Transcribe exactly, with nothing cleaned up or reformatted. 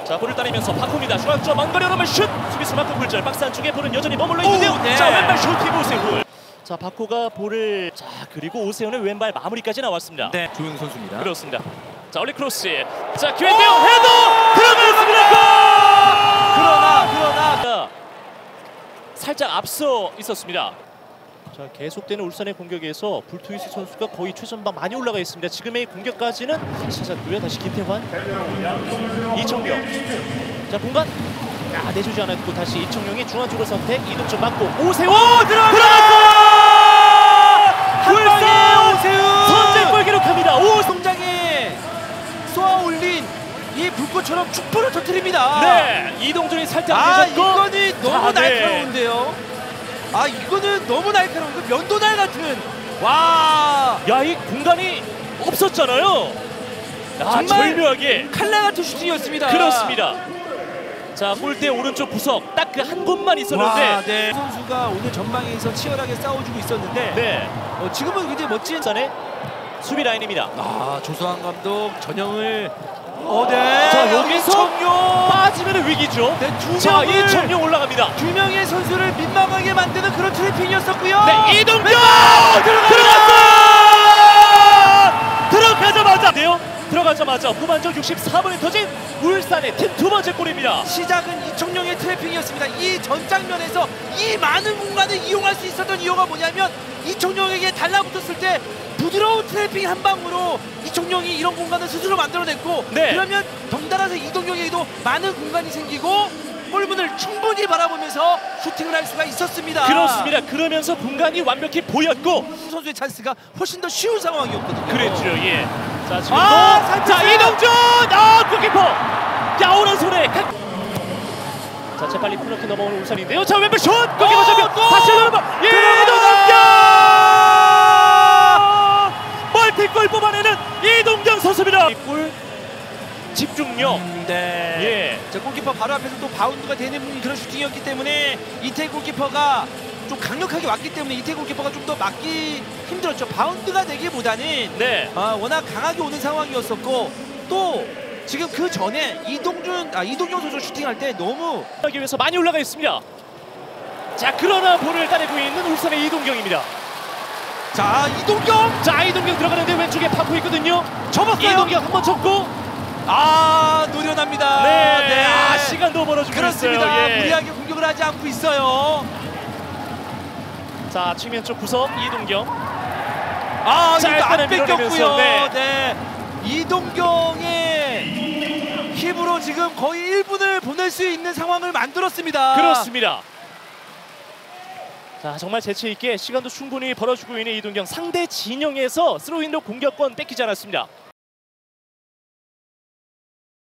자, 볼을 따내면서 바꿉니다. 중앙점 망거리 오르면 슛! 수비수 마크 굴절. 박스 안쪽에 볼은 여전히 머물러 있는데요. 오, 네. 자, 왼발 슈팅 오세훈. 자, 바코가 볼을 자, 그리고 오세훈의 왼발 마무리까지 나왔습니다. 네, 조용 선수입니다. 그렇습니다. 자, 얼리 크로스. 자, 기회인데요. 헤더! 들어갔습니다. 골! 그러나 그러나 살짝 앞서 있었습니다. 자, 계속되는 울산의 공격에서 불투이스 선수가 거의 최전방 많이 올라가 있습니다. 지금의 공격까지는 다시 찾았고요. 다시 김태환, 이청용. 자, 공간. 야, 내주지 않았고 다시 이청용이 중앙 쪽을 선택. 이동점 맞고 오세훈 들어갔어요. 울산 오세훈 선제골 기록합니다. 오 성장에 쏘아 올린 이 불꽃처럼 축포를 터뜨립니다. 네, 이동준이 살짝 아, 내줬고. 이거는 너무 아, 네. 날카로운데요. 아, 이거는 너무 날카로운 그 면도날 같은. 와, 야, 이 공간이 없었잖아요. 야, 정말 절묘하게. 칼날 같은 슈팅이었습니다. 그렇습니다. 자, 골대 오른쪽 구석 딱 그 한 곳만 있었는데. 와, 네. 선수가 오늘 전방에서 치열하게 싸워주고 있었는데 네. 어, 지금은 굉장히 멋진. 산의 수비 라인입니다. 아, 조성환 감독 전형을. 어, 네. 자, 여기서 이청용. 빠지면 위기죠. 네, 두 자, 명을 이청용 올라갑니다. 두 명의 선수를 민망하게 만드는 그런 트래핑이었었고요. 네, 이동경 들어갔어! 들어가자마자 네요. 들어가자마자 후반전 육십사 분에 터진 울산의 팀 두 번째 골입니다. 시작은 이청용의 트래핑이었습니다. 이 전 장면에서 이 많은 공간을 이용할 수 있었던 이유가 뭐냐면 이청용에게 달라붙었을 때 부드러운 트래핑 한 방으로 이청용이 이런 공간을 스스로 만들어냈고, 네. 그러면 덩달아서 이동경에게도 많은 공간이 생기고 골문을 충분히 바라보면서 슈팅을 할 수가 있었습니다. 그렇습니다. 그러면서 공간이 완벽히 보였고 선수의 찬스가 훨씬 더 쉬운 상황이었거든요. 그랬죠. 예. 자, 지금도 아, 자, 이동준! 아, 골키퍼! 야, 오른손에 각... 자, 재빨리 코너킥 넘어오는 울산인데요. 자, 왼발 슛! 골키퍼 잡혀! 다시 넘어! 이동경! 멀티골 뽑아내는 이동경 선수입니다. 골 집중력. 음, 네. 예. 자, 골키퍼 바로 앞에서 또 바운드가 되는 그런 슈팅이었기 때문에 이태 골키퍼가 좀 강력하게 왔기 때문에 이태 골키퍼가 좀 더 막기 힘들었죠. 바운드가 되기보다는 네. 아, 워낙 강하게 오는 상황이었었고, 또 지금 그 전에 이동준, 아 이동경 선수 슈팅할 때 너무 하기 위해서 많이 올라가 있습니다. 자, 그러나 볼을 따내고 있는 울산의 이동경입니다. 자, 이동경 자, 이동경 들어가는데 왼쪽에 파고 있거든요. 접었어요. 이동경 한번 접고. 아, 노련합니다. 네. 네. 아, 시간도 벌어주고 그렇습니다. 있어요. 예. 무리하게 공격을 하지 않고 있어요. 자, 측면 쪽 구석 이동경. 아, 자, 이거 안 일단은 뺏겼고요. 밀어내면서, 네. 네. 이동경의 힘으로 지금 거의 일 분을 보낼 수 있는 상황을 만들었습니다. 그렇습니다. 자, 정말 재치 있게 시간도 충분히 벌어주고 있는 이동경. 상대 진영에서 스로인도 공격권 뺏기지 않았습니다.